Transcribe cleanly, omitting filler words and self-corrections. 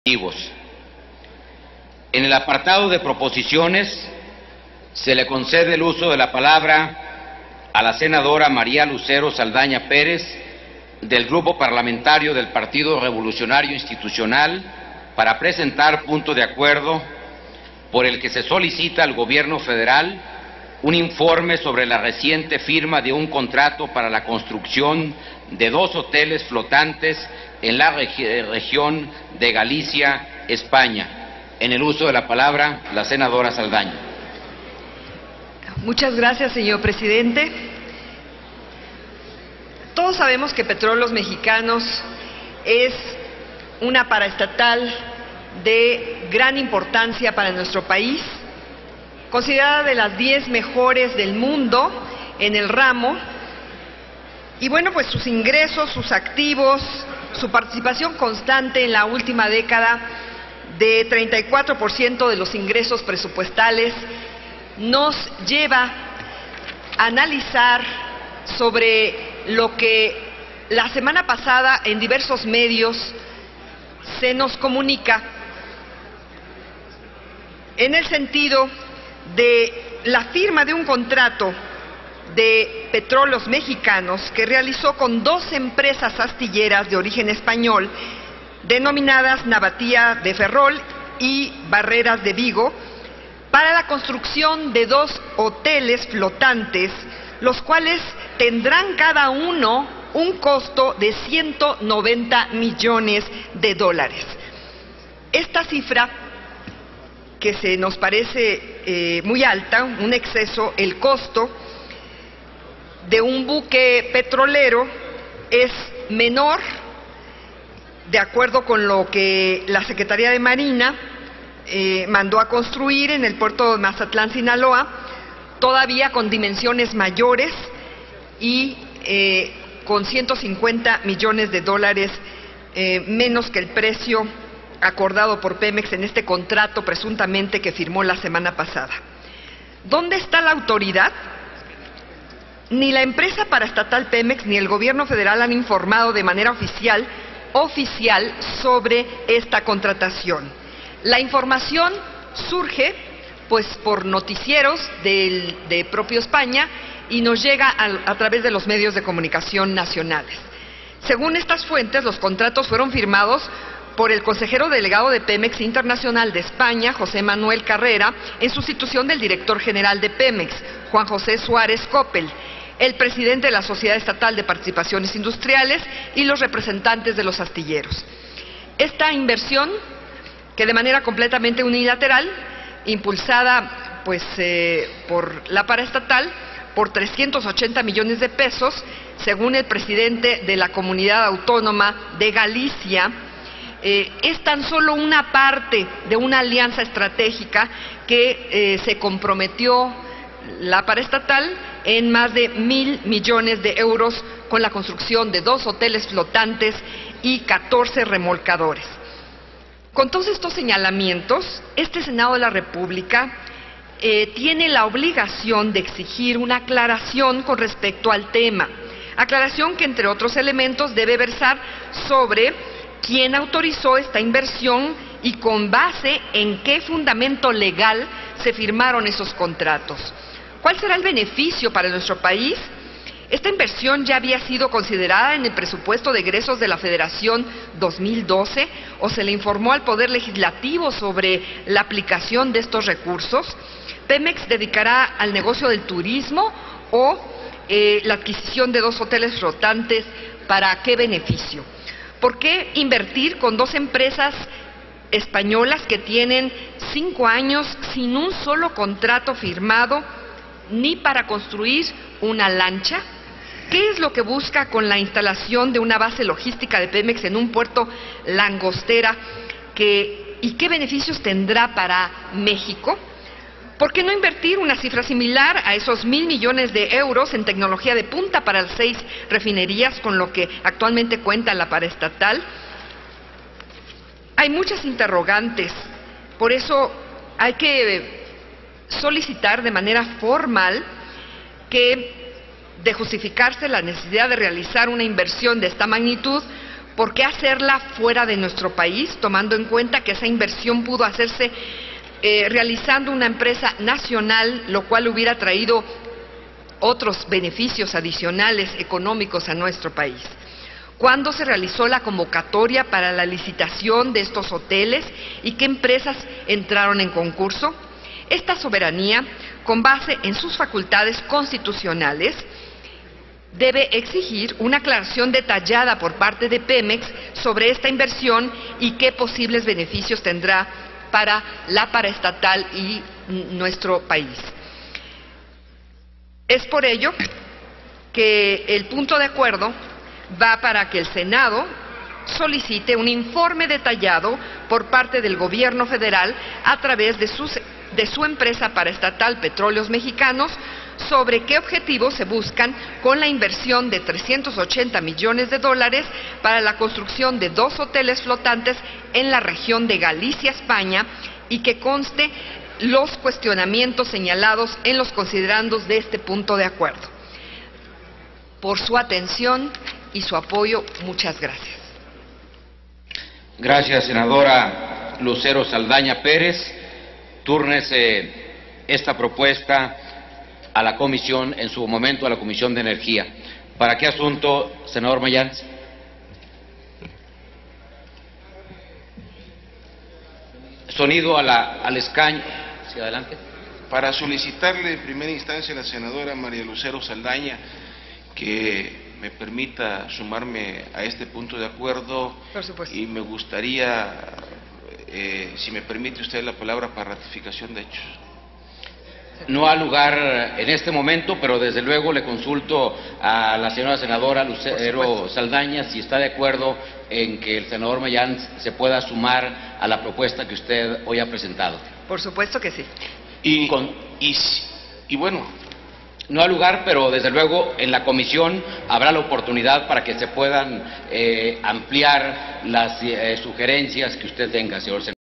En el apartado de proposiciones se le concede el uso de la palabra a la senadora María Lucero Saldaña Pérez, del Grupo Parlamentario del Partido Revolucionario Institucional, para presentar punto de acuerdo por el que se solicita al Gobierno federal un informe sobre la reciente firma de un contrato para la construcción de 2 hoteles flotantes en la región de Galicia, España. En el uso de la palabra, la senadora Saldaña. Muchas gracias, señor presidente. Todos sabemos que Petróleos Mexicanos es una paraestatal de gran importancia para nuestro país, considerada de las 10 mejores del mundo en el ramo. Y bueno, pues sus ingresos, sus activos, su participación constante en la última década de 34% de los ingresos presupuestales nos lleva a analizar sobre lo que la semana pasada en diversos medios se nos comunica en el sentido de la firma de un contrato de Petróleos Mexicanos que realizó con 2 empresas astilleras de origen español denominadas Navatía de Ferrol y Barreras de Vigo para la construcción de 2 hoteles flotantes, los cuales tendrán cada uno un costo de 190 millones de dólares. Esta cifra, que se nos parece muy alta, un exceso, el costo de un buque petrolero es menor, de acuerdo con lo que la Secretaría de Marina mandó a construir en el puerto de Mazatlán, Sinaloa, todavía con dimensiones mayores y con 150 millones de dólares menos que el precio acordado por Pemex en este contrato presuntamente que firmó la semana pasada. ¿Dónde está la autoridad? Ni la empresa paraestatal Pemex ni el gobierno federal han informado de manera oficial sobre esta contratación. La información surge pues por noticieros de propio España y nos llega a través de los medios de comunicación nacionales. Según estas fuentes, los contratos fueron firmados por el consejero delegado de Pemex Internacional de España, José Manuel Carrera, en sustitución del director general de Pemex, Juan José Suárez Coppel, el presidente de la Sociedad Estatal de Participaciones Industriales y los representantes de los astilleros. Esta inversión, que de manera completamente unilateral, impulsada pues por la paraestatal, por 380 millones de pesos, según el presidente de la Comunidad Autónoma de Galicia, es tan solo una parte de una alianza estratégica que se comprometió la paraestatal en más de 1,000 millones de euros con la construcción de 2 hoteles flotantes y 14 remolcadores. Con todos estos señalamientos, este Senado de la República tiene la obligación de exigir una aclaración con respecto al tema, aclaración que entre otros elementos debe versar sobre quién autorizó esta inversión y con base en qué fundamento legal se firmaron esos contratos. ¿Cuál será el beneficio para nuestro país? Esta inversión ya había sido considerada en el presupuesto de egresos de la Federación 2012 o se le informó al Poder Legislativo sobre la aplicación de estos recursos. Pemex dedicará al negocio del turismo o la adquisición de 2 hoteles flotantes. ¿Para qué beneficio? ¿Por qué invertir con 2 empresas españolas que tienen 5 años sin un solo contrato firmado ni para construir una lancha? ¿Qué es lo que busca con la instalación de una base logística de Pemex en un puerto Langostera y qué beneficios tendrá para México? ¿Por qué no invertir una cifra similar a esos 1,000 millones de euros en tecnología de punta para las 6 refinerías con lo que actualmente cuenta la paraestatal? Hay muchas interrogantes, por eso hay que solicitar de manera formal que, de justificarse la necesidad de realizar una inversión de esta magnitud, ¿Por qué hacerla fuera de nuestro país, tomando en cuenta que esa inversión pudo hacerse realizando una empresa nacional, lo cual hubiera traído otros beneficios adicionales económicos a nuestro país? ¿Cuándo se realizó la convocatoria para la licitación de estos hoteles y qué empresas entraron en concurso? Esta soberanía, con base en sus facultades constitucionales, debe exigir una aclaración detallada por parte de Pemex sobre esta inversión y qué posibles beneficios tendrá para la paraestatal y nuestro país. Es por ello que el punto de acuerdo va para que el Senado solicite un informe detallado por parte del Gobierno federal a través de su empresa paraestatal Petróleos Mexicanos sobre qué objetivos se buscan con la inversión de $380 millones para la construcción de 2 hoteles flotantes en la región de Galicia, España, y que conste los cuestionamientos señalados en los considerandos de este punto de acuerdo. Por su atención y su apoyo, muchas gracias. Gracias, senadora Lucero Saldaña Pérez. Túrnese esta propuesta a la comisión, en su momento a la Comisión de Energía. ¿Para qué asunto, senador Mayans? Sonido al escaño. Sí, adelante. Para solicitarle en primera instancia a la senadora María Lucero Saldaña que me permita sumarme a este punto de acuerdo. Por supuesto. Y me gustaría, si me permite usted la palabra, para ratificación de hechos. No ha lugar en este momento, pero desde luego le consulto a la señora senadora Lucero Saldaña si está de acuerdo en que el senador Mayans se pueda sumar a la propuesta que usted hoy ha presentado. Por supuesto que sí. Y bueno, no ha lugar, pero desde luego en la comisión habrá la oportunidad para que se puedan ampliar las sugerencias que usted tenga, señor senador.